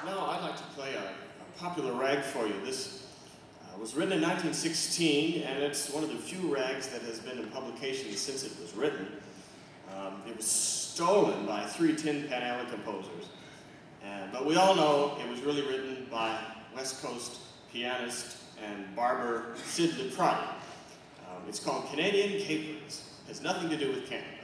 No, I'd like to play a popular rag for you. This was written in 1916, and it's one of the few rags that has been in publication since it was written. It was stolen by 3 Tin Pan Alley composers, but we all know it was really written by West Coast pianist and barber Sid LeProtti. It's called Canadian Capers. It has nothing to do with Canada.